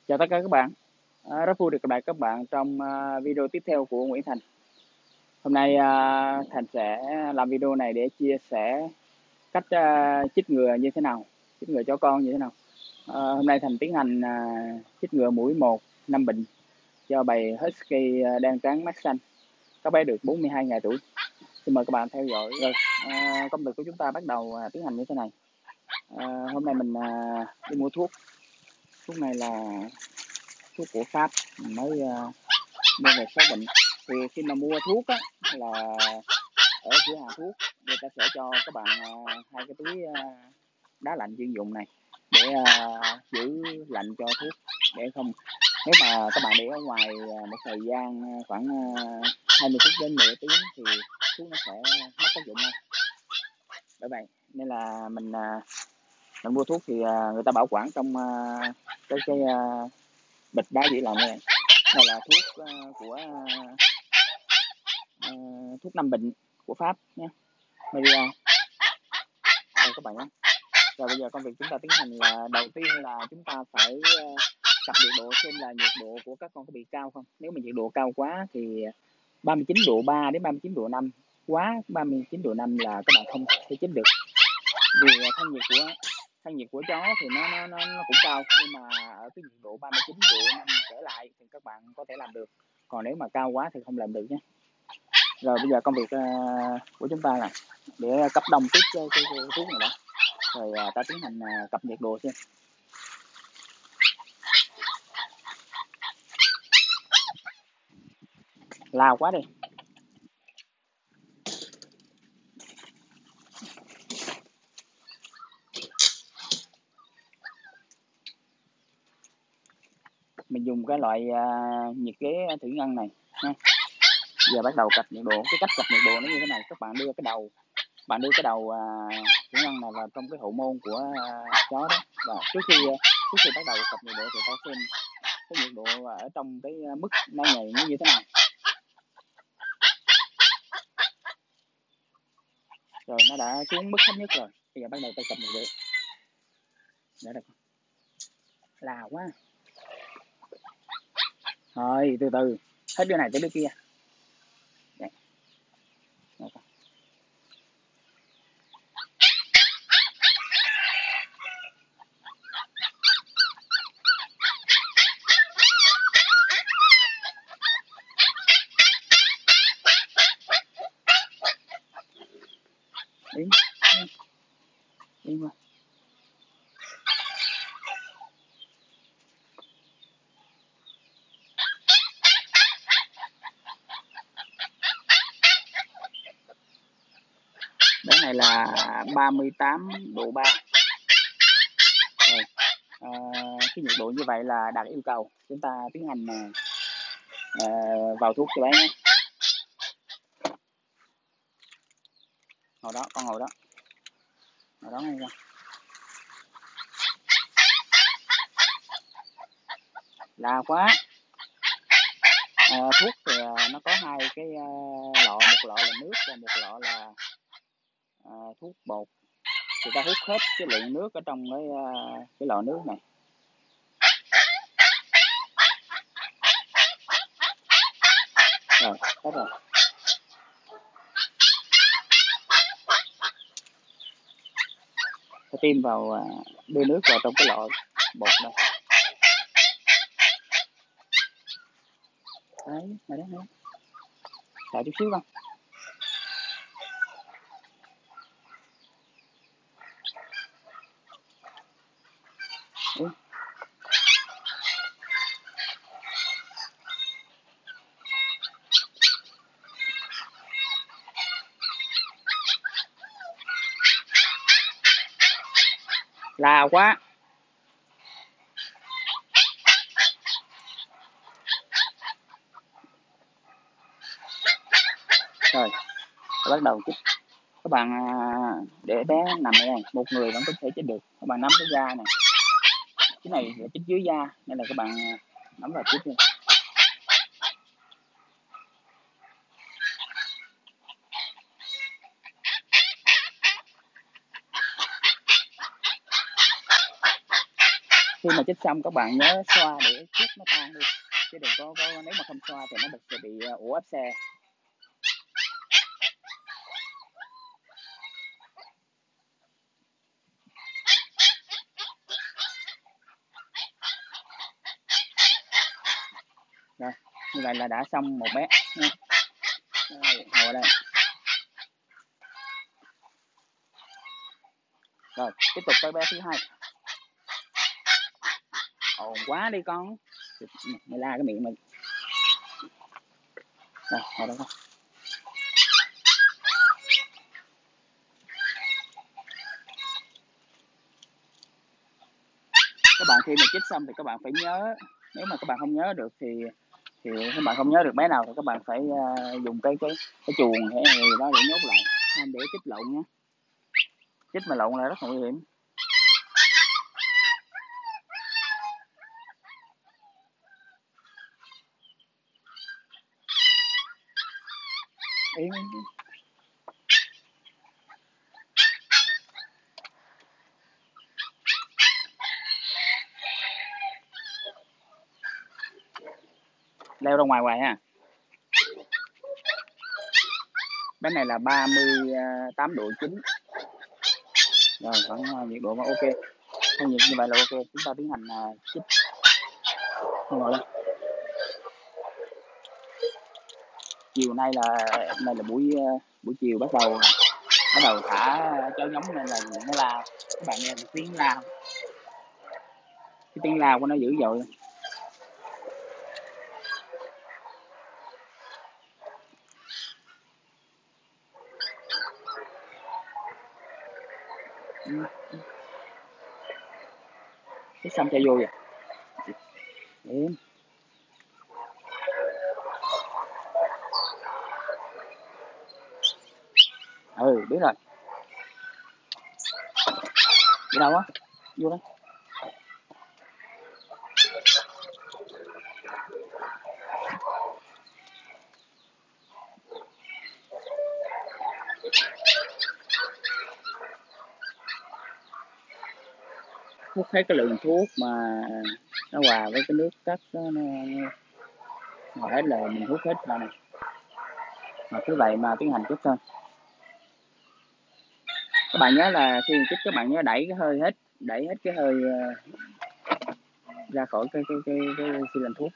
Chào tất cả các bạn. Rất vui được gặp lại các bạn trong video tiếp theo của Nguyễn Thành. Hôm nay Thành sẽ làm video này để chia sẻ cách chích ngừa như thế nào, chích ngừa chó con như thế nào. Hôm nay Thành tiến hành chích ngừa mũi 1 5 bệnh cho bầy Husky đen trắng mắt xanh. Các bé được 42 ngày tuổi. Xin mời các bạn theo dõi. Rồi, công việc của chúng ta bắt đầu tiến hành như thế này. Hôm nay mình đi mua thuốc. Thuốc này là thuốc của Pháp, mình mới mua về 6 bệnh. Thì khi mà mua thuốc á, là ở cửa hàng thuốc người ta sẽ cho các bạn hai cái túi đá lạnh chuyên dụng này để giữ lạnh cho thuốc, để không, nếu mà các bạn để ở ngoài một thời gian khoảng 20 phút đến nửa tiếng thì thuốc nó sẽ mất tác dụng ngay. Bởi vậy nên là mình mua thuốc thì người ta bảo quản trong cái bịch đá giữ lạnh này. Này là thuốc của thuốc 5 bệnh của Pháp nhé, Maria. Đây các bạn nhé. Rồi bây giờ công việc chúng ta tiến hành là đầu tiên là chúng ta phải cặp nhiệt độ xem là nhiệt độ của các con có bị cao không. Nếu mà nhiệt độ cao quá thì 39 độ 3 đến 39 độ 5, quá 39 độ 5 là các bạn không thể chích được. Vì thân nhiệt của chó thì nó cũng cao, nhưng mà ở cái nhiệt độ 39 độ 5 trở lại thì các bạn có thể làm được. Còn nếu mà cao quá thì không làm được nhé. Rồi bây giờ công việc của chúng ta là để cấp đông tiếp cái thuốc này đó. Rồi ta tiến hành cập nhiệt độ xem. Lao quá đi. Mình dùng cái loại nhiệt kế thủy ngân này nha. Giờ bắt đầu cập nhiệt độ. Cái cách cập nhiệt độ nó như thế này. Các bạn đưa cái đầu thủy ngân này vào trong cái hậu môn của chó đó. Và trước khi bắt đầu cập nhiệt độ thì ta xem cái nhiệt độ ở trong cái mức nó nhảy như thế nào. Rồi nó đã xuống mức thấp nhất rồi. Bây giờ bắt đầu ta cập nhiệt độ. Để được. Là quá. Rồi từ từ, hết đứa này tới đứa kia. Đấy. Đi qua. Cái này là 38 độ 3. Rồi. Cái nhiệt độ như vậy là đạt yêu cầu. Chúng ta tiến hành vào thuốc cho bé nhé. Hồi đó, con hồi đó. Hồi đó ngay ra. Là quá. Thuốc thì nó có hai cái lọ, một lọ là nước và một lọ là thuốc bột. Thì ta hút hết cái lượng nước ở trong cái lọ nước này. Rồi, hết rồi. Ta tiêm vào, đưa nước vào trong cái lọ bột này. Đấy, này đó. Đợi chút xíu con. Là quá. Rồi, bắt đầu chích. Các bạn để bé nằm ở đây, một người vẫn có thể chích được. Các bạn nắm cái da này. Cái này là chích dưới da, nên là các bạn nắm vào chích đi. Khi mà chích xong các bạn nhớ xoa để thuốc nó tan đi, chứ đừng có nếu mà không xoa thì nó sẽ bị ổ áp xe. Rồi, như vậy là đã xong một bé nha. Rồi, ngồi đây. Rồi, tiếp tục tới bé thứ hai. Ồn quá đi con. Mày la cái miệng mình. Rồi, ngồi đây con. Các bạn khi mà chích xong thì các bạn phải nhớ, nếu mà các bạn không nhớ được thì các bạn không nhớ được bé nào thì các bạn phải dùng cái chuồng hay gì đó để nhốt lại, để chích lộn nhé. Chích mà lộn là rất là nguy hiểm. Yên. Leo ra ngoài hoài ha. Bé này là 38 độ 9. Rồi khoảng nhiệt độ mà ok. Thân nhiệt như vậy là ok. Chúng ta tiến hành chích. Ngồi lên. Chiều nay là buổi chiều bắt đầu thả cháu giống nên là nó la. Các bạn nghe tiếng la không? Cái tiếng la của nó dữ dội. Cái xong cho vô vậy. Em. Ừ, biết rồi. Đi đâu á? Vô đó. Hút hết cái lượng thuốc mà nó hòa với cái nước cắt đó, nó hết là mình hút hết ra này. Mà cứ vậy mà tiến hành chích thôi. Các bạn nhớ là khi chích các bạn nhớ đẩy hết cái hơi ra khỏi cái xi lanh thuốc.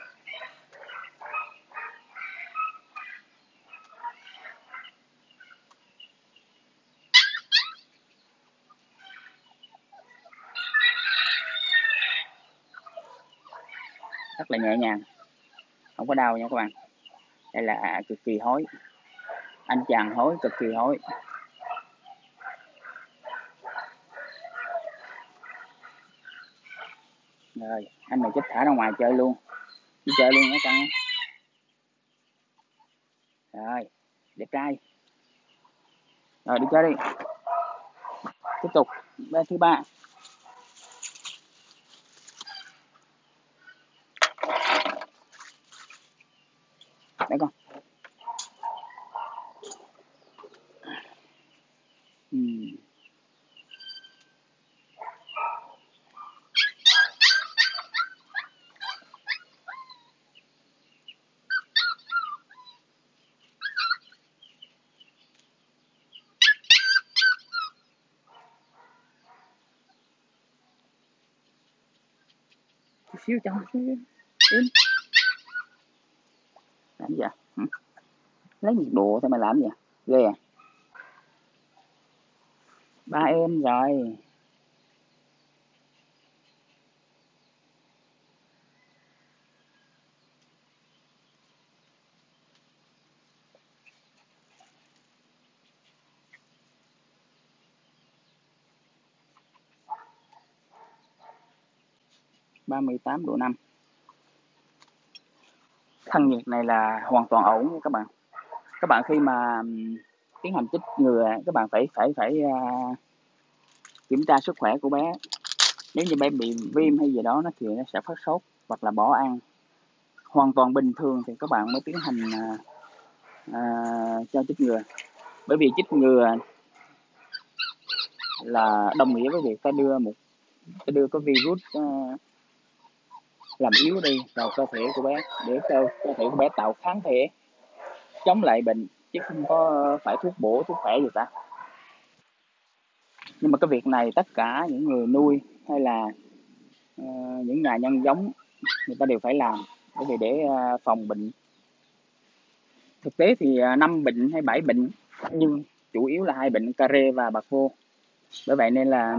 Rất là nhẹ nhàng, không có đau nha các bạn. Đây là cực kỳ hối, anh chàng hối cực kỳ hối. Rồi anh này chích thả ra ngoài chơi luôn, đi chơi luôn nó căng. Rồi đẹp trai. Rồi đi chơi đi. Tiếp tục bé thứ ba. Đấy con. Ừ. Chút xíu cho im. Làm gì vậy? Lấy nhiệt độ thôi mà làm gì vậy? Ghê à. Ba em rồi. Ba mươi 38°5. Thân nhiệt này là hoàn toàn ổn nha các bạn. Các bạn khi mà tiến hành chích ngừa các bạn phải kiểm tra sức khỏe của bé. Nếu như bé bị viêm hay gì đó thì nó sẽ phát sốt hoặc là bỏ ăn. Hoàn toàn bình thường thì các bạn mới tiến hành cho chích ngừa. Bởi vì chích ngừa là đồng nghĩa với việc ta đưa một tôi đưa cái virus làm yếu đi vào cơ thể của bé, để cơ thể của bé tạo kháng thể chống lại bệnh, chứ không có phải thuốc bổ thuốc khỏe gì cả. Nhưng mà cái việc này tất cả những người nuôi hay là những nhà nhân giống người ta đều phải làm, bởi vì để phòng bệnh. Thực tế thì 5 bệnh hay 7 bệnh, nhưng chủ yếu là 2 bệnh cà rê và bạc khô. Bởi vậy nên là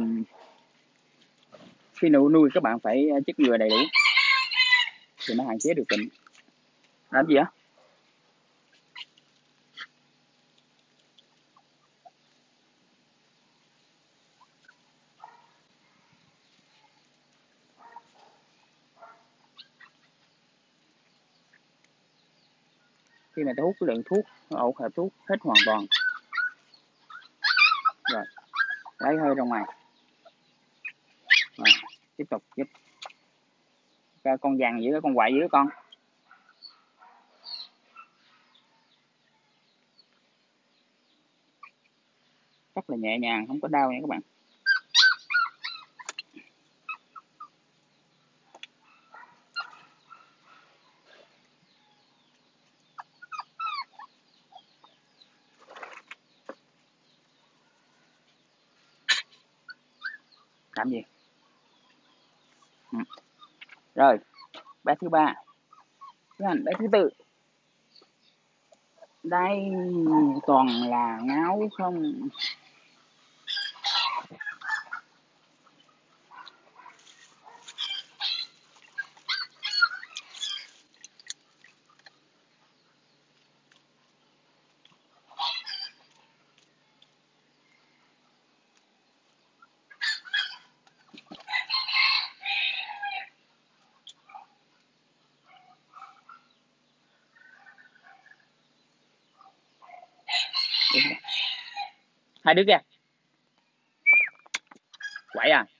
khi nuôi các bạn phải chích ngừa đầy đủ thì nó hạn chế được bệnh. Làm gì á? Khi mà tôi hút lượng thuốc, ổ hợp thuốc hết hoàn toàn rồi, lấy hơi ra ngoài rồi, tiếp tục chích. Con vàng giữ, con quậy giữ con. Rất là nhẹ nhàng, không có đau nha các bạn. Làm gì? Rồi, bé thứ ba, bé thứ tư. Đây toàn là ngáo không. Hai đứa kia quậy à?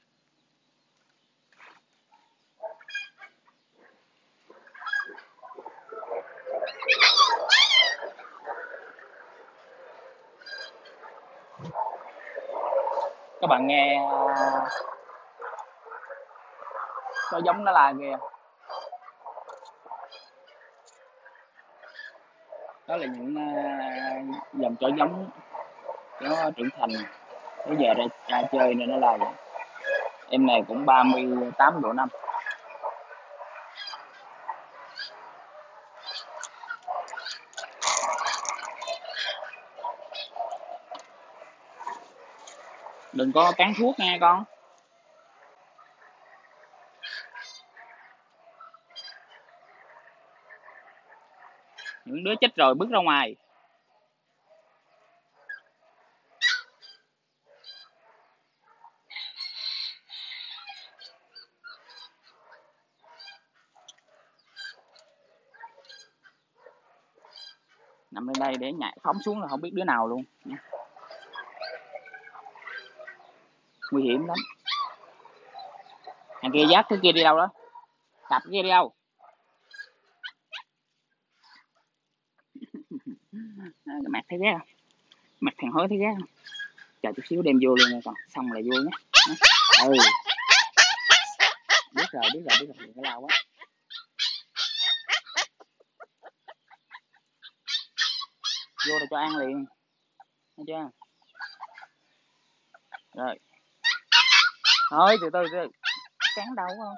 Các bạn nghe nó giống nó là kìa. Đó là những dòng chó giống nó trưởng thành, bây giờ ra chơi nên nó là vậy. Em này cũng 38 độ 5. Đừng có cắn thuốc nha con. Những đứa chết rồi bước ra ngoài. Nằm lên đây để nhảy phóng xuống là không biết đứa nào luôn. Nguy hiểm lắm. Thằng kia dắt cái kia đi đâu đó? Cặp kia đi đâu? Cái mặt thấy ghét không? Mặt thằng hối thấy ghét không? Chờ chút xíu đem vô luôn nha con, xong là vô nhé. Ừ, biết rồi, đừng có lao quá. Vô là cho ăn liền, thấy chưa? Rồi, thôi từ từ cắn đâu không?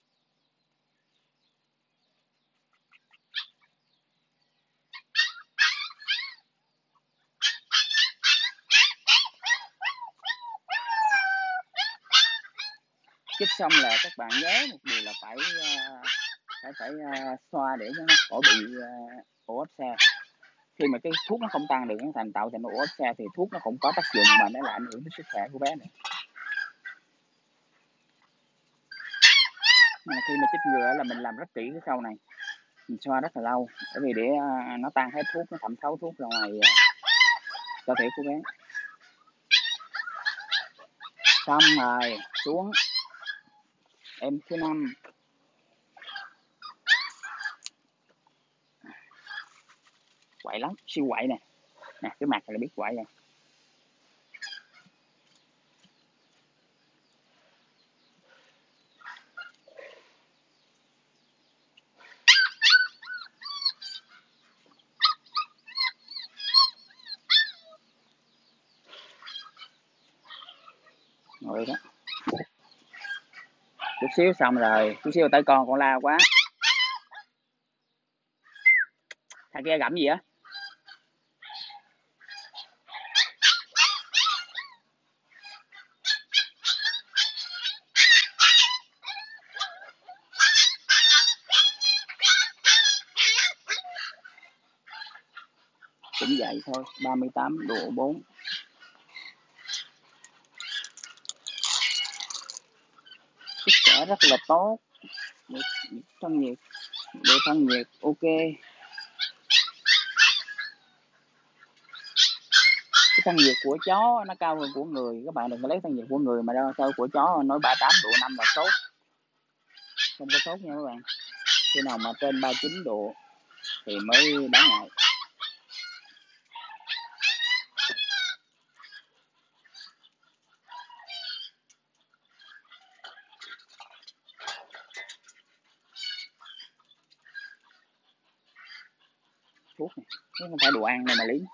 Chích xong là các bạn nhớ một điều là phải xoa để cho nó khỏi bị ổ áp xe. Khi mà cái thuốc nó không tan được, nó tạo thành ổ áp xe thì thuốc nó cũng có tác dụng mà nó lại ảnh hưởng đến sức khỏe của bé nữa. Mà khi mà chích ngừa là mình làm rất kỹ cái khâu này, mình xoa rất là lâu, bởi vì để nó tan hết thuốc, nó thẩm thấu thuốc ra ngoài cơ thể của bé. Xong rồi xuống. Em thứ 5. Quậy lắm, siêu quậy nè. Nè, cái mặt là biết quậy rồi. ngồi đó. Chút xíu xong rồi, chút xíu tới con la quá. Thằng kia gặm gì á? Cũng vậy thôi, 38 độ 4. Sức khỏe rất là tốt. Thân nhiệt, độ thân nhiệt ok. Cái thân nhiệt của chó nó cao hơn của người, các bạn đừng có lấy thân nhiệt của người mà đâu. Sao của chó nói 38 độ 5 là sốt, không có sốt nha các bạn. Khi nào mà trên 39 độ thì mới đáng ngại. Thuốc này, chứ không phải đồ ăn đâu mà lý.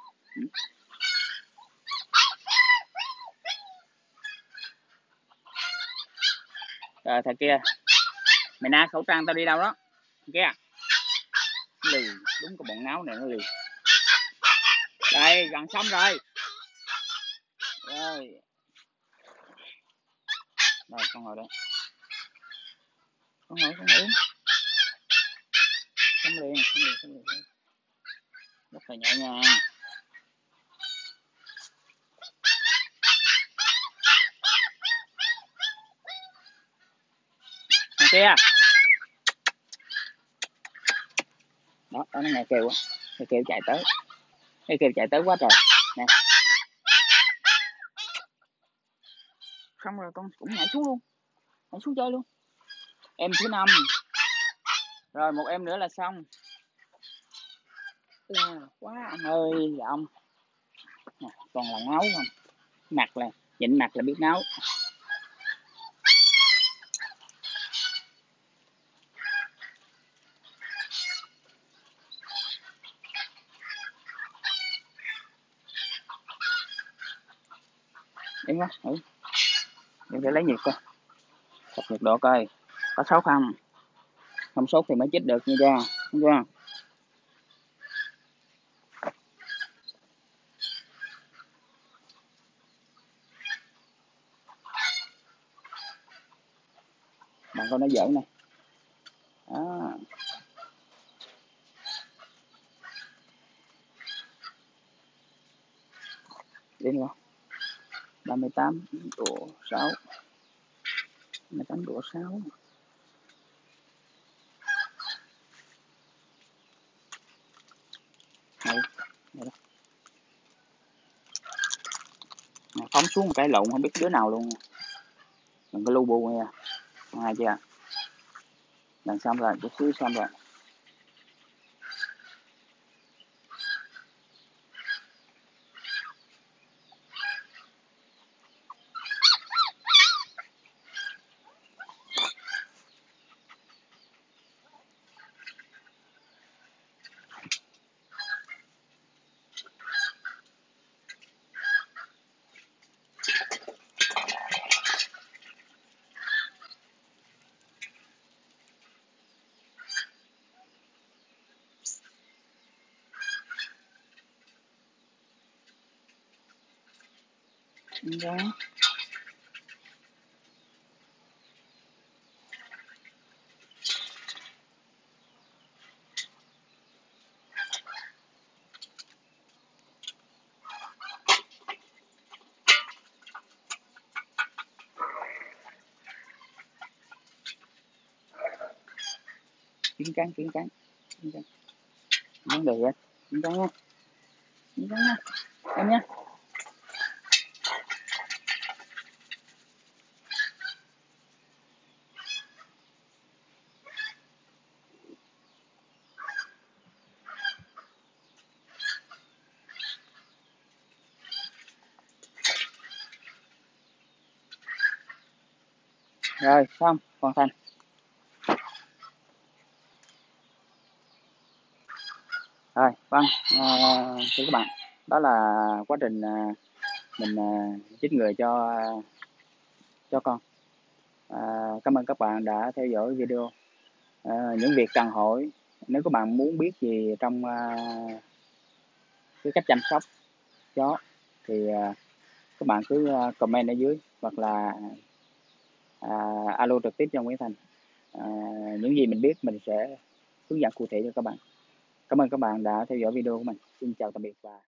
Rồi thằng kia, mày na khẩu trang tao đi đâu đó kia. Lì, đúng cái bọn ngáo này nó lì. Đây, gần xong rồi. Rồi. Rồi, con ngồi đây. Con ngồi. Xong liền. Rất là nhẹ nhàng. Thằng kia. Đó, nó nghe kêu á. Cái kêu chạy tới. Cái kêu chạy tới quá trời. Nè. Xong rồi con cũng nhảy xuống luôn. Nhảy xuống chơi luôn. Em thứ 5. Rồi một em nữa là xong. Là quá ông ơi dạ ông. Còn là ngáo không? Mặt là nhịn mặt là biết ngáo. Em quá, em phải lấy nhiệt coi. Tập nhiệt độ coi. Có sốt không? Không sốt thì mới chích được nha ra. Đúng chưa? Bạn coi nó giỡn này. Đó. Lên luôn. 38 độ 6. 38 độ 6. Đây đó. Phóng xuống một cái lộn không biết đứa nào luôn. Đừng có lu bu nha. Nghe chưa? Lần xong rồi, chút xíu xong rồi. Đó. Kiến cắn. Vấn đề á. Kiến cắn nha. Em nha. Rồi xong, hoàn thành. Rồi, vâng, thưa các bạn, đó là quá trình mình chích ngừa cho cho con. Cảm ơn các bạn đã theo dõi video. Những việc cần hỏi, nếu các bạn muốn biết gì trong cái cách chăm sóc chó thì các bạn cứ comment ở dưới, hoặc là alo trực tiếp cho Nguyễn Thành. Những gì mình biết mình sẽ hướng dẫn cụ thể cho các bạn. Cảm ơn các bạn đã theo dõi video của mình. Xin chào tạm biệt và